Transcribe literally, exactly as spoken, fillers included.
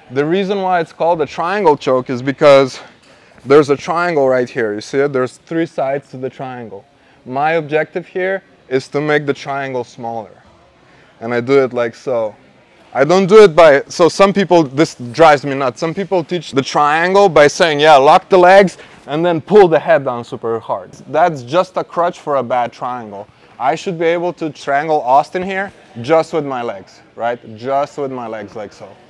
The reason why it's called a triangle choke is because there's a triangle right here. You see it? There's three sides to the triangle. My objective here is to make the triangle smaller. And I do it like so. I don't do it by, so some people, this drives me nuts. Some people teach the triangle by saying, yeah, lock the legs and then pull the head down super hard. That's just a crutch for a bad triangle. I should be able to triangle Austin here just with my legs, right? Just with my legs like so.